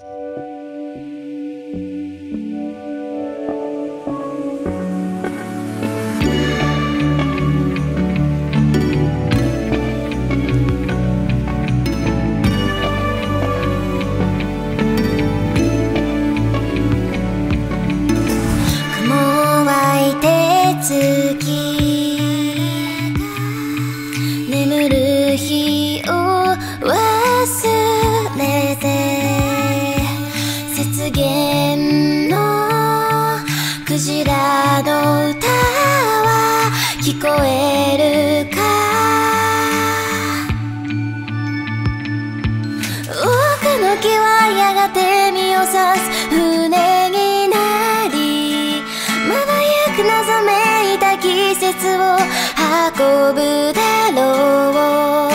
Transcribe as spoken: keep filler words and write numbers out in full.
眠る日を忘れて雪原のクジラの歌は聞こえるか。多くの木はやがて身を刺す船になり、まだゆく望めいた季節を運ぶだろう。